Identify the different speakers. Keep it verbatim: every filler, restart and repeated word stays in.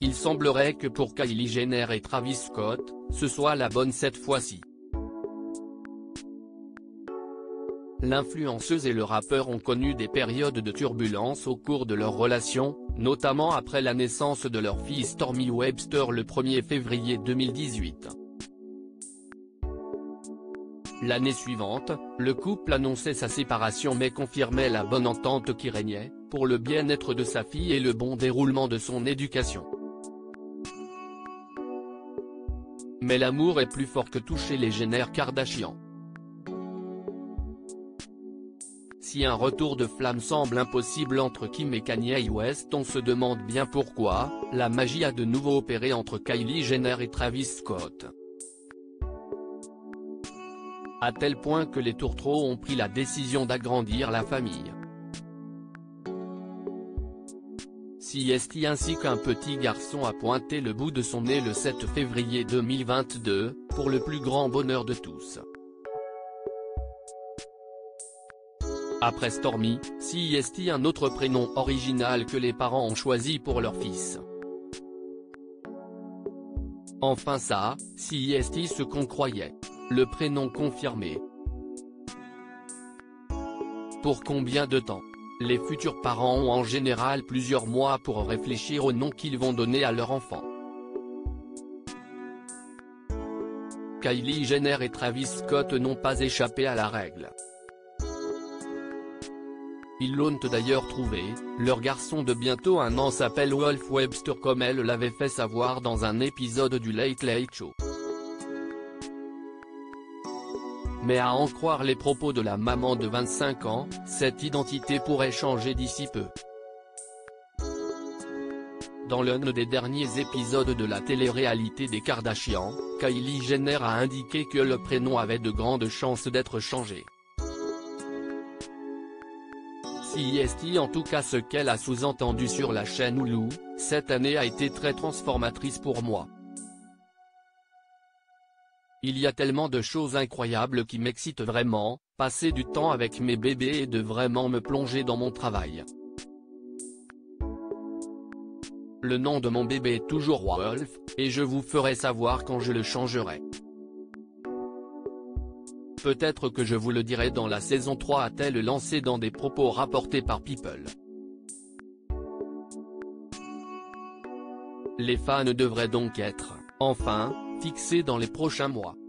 Speaker 1: Il semblerait que pour Kylie Jenner et Travis Scott, ce soit la bonne cette fois-ci. L'influenceuse et le rappeur ont connu des périodes de turbulence au cours de leur relation, notamment après la naissance de leur fille Stormi Webster le premier février deux mille dix-huit. L'année suivante, le couple annonçait sa séparation mais confirmait la bonne entente qui régnait, pour le bien-être de sa fille et le bon déroulement de son éducation. Mais l'amour est plus fort que tout chez les Jenner Kardashian. Si un retour de flamme semble impossible entre Kim et Kanye West, on se demande bien pourquoi, la magie a de nouveau opéré entre Kylie Jenner et Travis Scott. À tel point que les tourtereaux ont pris la décision d'agrandir la famille. C S T ainsi qu'un petit garçon a pointé le bout de son nez le sept février deux mille vingt-deux, pour le plus grand bonheur de tous. Après Stormi, C S T un autre prénom original que les parents ont choisi pour leur fils. Enfin ça, C S T ce qu'on croyait. Le prénom confirmé. Pour combien de temps? Les futurs parents ont en général plusieurs mois pour réfléchir au nom qu'ils vont donner à leur enfant. Kylie Jenner et Travis Scott n'ont pas échappé à la règle. Ils l'ont d'ailleurs trouvé, leur garçon de bientôt un an s'appelle Wolf Webster comme elle l'avait fait savoir dans un épisode du Late Late Show. Mais à en croire les propos de la maman de vingt-cinq ans, cette identité pourrait changer d'ici peu. Dans l'un des derniers épisodes de la télé-réalité des Kardashian, Kylie Jenner a indiqué que le prénom avait de grandes chances d'être changé. C S T en tout cas ce qu'elle a sous-entendu sur la chaîne Hulu, cette année a été très transformatrice pour moi. Il y a tellement de choses incroyables qui m'excitent vraiment, passer du temps avec mes bébés et de vraiment me plonger dans mon travail. Le nom de mon bébé est toujours Wolf, et je vous ferai savoir quand je le changerai. Peut-être que je vous le dirai dans la saison trois, a-t-elle lancé dans des propos rapportés par People. Les fans devraient donc être, enfin, fixés dans les prochains mois.